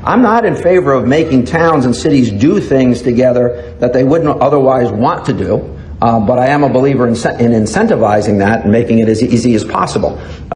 I'm not in favor of making towns and cities do things together that they wouldn't otherwise want to do, but I am a believer in incentivizing that and making it as easy as possible.